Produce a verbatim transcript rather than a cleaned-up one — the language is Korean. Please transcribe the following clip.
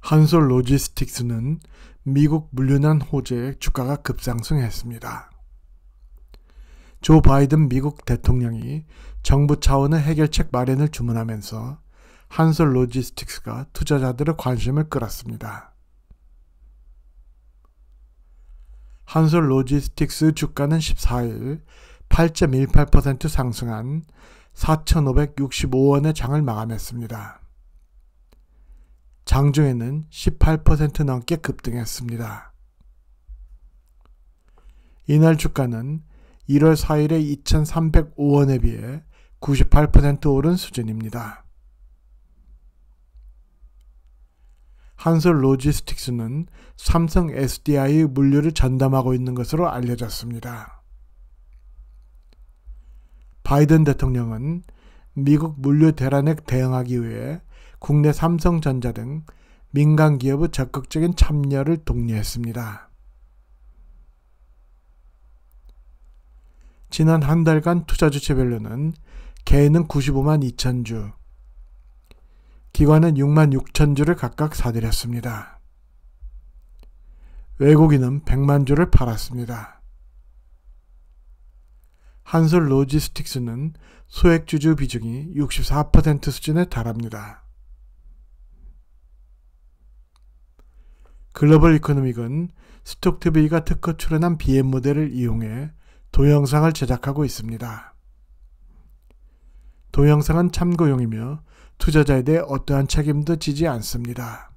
한솔 로지스틱스는 미국 물류난 호재에 주가가 급상승했습니다. 조 바이든 미국 대통령이 정부 차원의 해결책 마련을 주문하면서 한솔 로지스틱스가 투자자들의 관심을 끌었습니다. 한솔 로지스틱스 주가는 십사일 팔 점 일팔 퍼센트 상승한 사천오백육십오 원의 장을 마감했습니다. 장중에는 십팔 퍼센트 넘게 급등했습니다. 이날 주가는 일월 사일의 이천삼백오 원에 비해 구십팔 퍼센트 오른 수준입니다. 한솔 로지스틱스는 삼성 에스디아이의 물류를 전담하고 있는 것으로 알려졌습니다. 바이든 대통령은 미국 물류 대란에 대응하기 위해 국내 삼성전자 등 민간 기업의 적극적인 참여를 독려했습니다. 지난 한 달간 투자 주체별로는 개인은 구십오만 이천 주, 기관은 육만 육천 주를 각각 사들였습니다. 외국인은 백만 주를 팔았습니다. 한솔 로지스틱스는 소액주주 비중이 육십사 퍼센트 수준에 달합니다. 글로벌 이코노믹은 스톡티비가 특허 출원한 비엠 모델을 이용해 동영상을 제작하고 있습니다. 동영상은 참고용이며 투자자에 대해 어떠한 책임도 지지 않습니다.